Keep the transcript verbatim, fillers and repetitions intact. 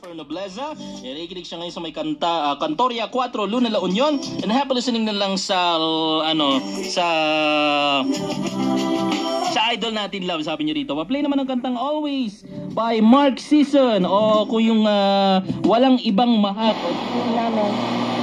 rapper Nobleza. Nakikinig siya ngayon sa may kanta, uh, Cantoria four, Luna La Union. And happy listening na lang sa, ano, sa... sa idol natin, love, sabi niyo rito. Pa-play naman ang kantang Always by Mark Season. O kung yung uh, walang ibang mahal. O,